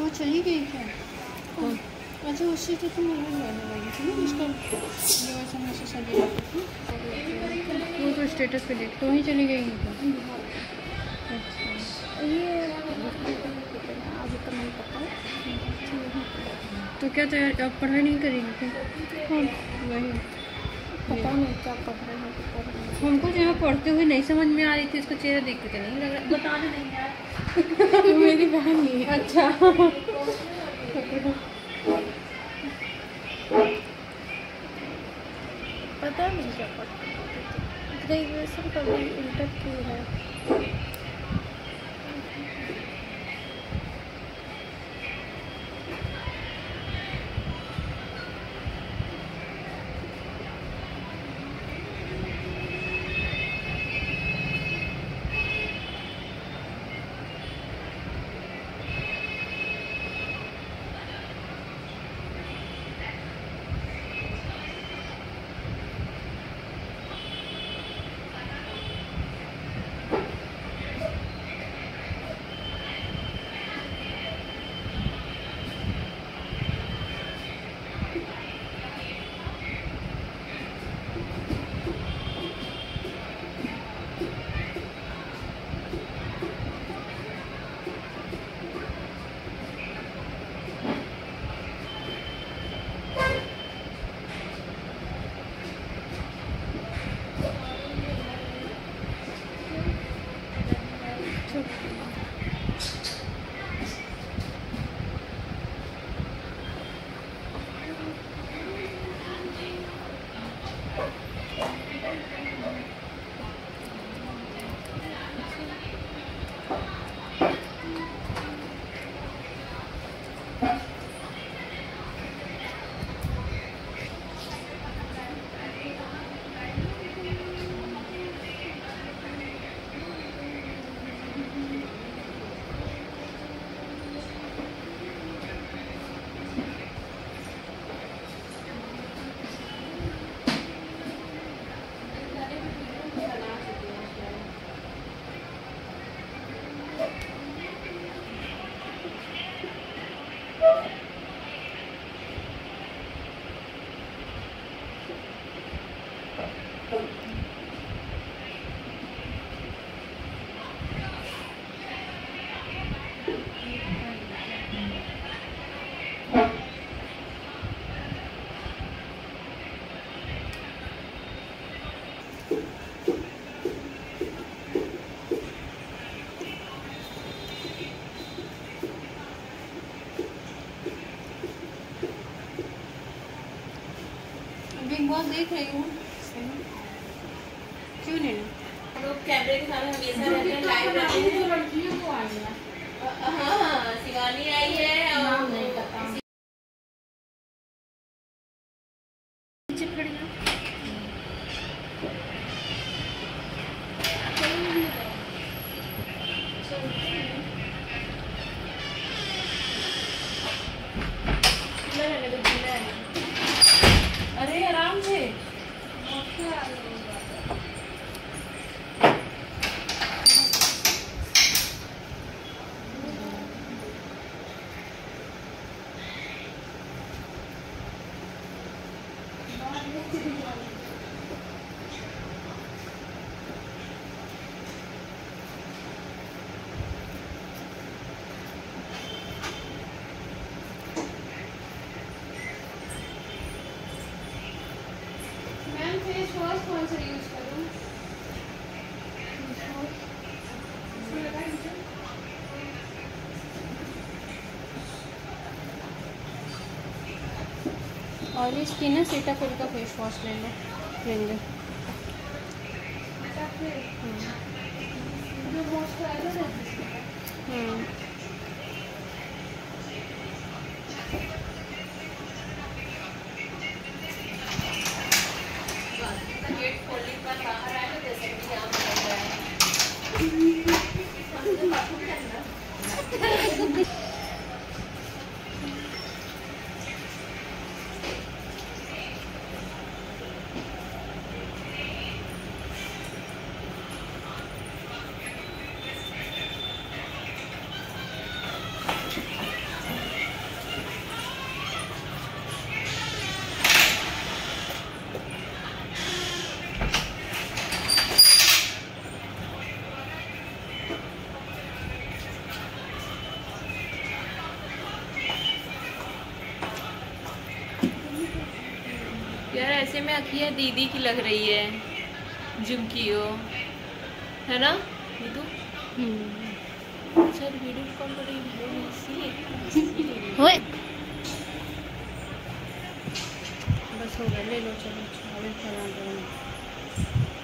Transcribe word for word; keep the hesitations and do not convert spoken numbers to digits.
वो चली गई क्या? कौन? अच्छा उससे तो तुम अलग रहने वाली थी ना, उसका ये वैसा हमेशा सजी रहती थी। वो तो स्टेटस पे देख तो वहीं चली गई क्या? अच्छा ये अभी तो नहीं पता। तो क्या तैयार अब पढ़ाई नहीं करेंगे क्या? हाँ वही पता नहीं क्या पढ़ रहे हैं। हमको जो है पढ़ते हुए नहीं समझ में आ रही थी, उसका चेहरा देख के तो नहीं लग रहा। बता दे नहीं यार मेरी बहन ही है। अच्छा पता नहीं क्या पढ़ते ग्रेजुएशन कर रही, इंटर की है। बिग बॉस देख रही हूँ। क्यों नहीं लोग कैमरे के सामने हमेशा रहते हैं, लाइव रहते हैं। तो लड़कियों को आ गया। हाँ हाँ शिवानी आई है और नहीं पता अरे आराम से फेस वॉश कौन सा यूज करूँ? ऑयली स्किन है, सीताफल का फेस वॉश ले लो लेंगे। हम्म गेट खोलने पर बाहर आए तो जैसे कि यहाँ पर ऐसे में अखिया दीदी की लग रही है, झुमकी हो, है ना दीदू? अच्छा वीडियो कॉल कर रही है। बस हो गया, ले लो चलो।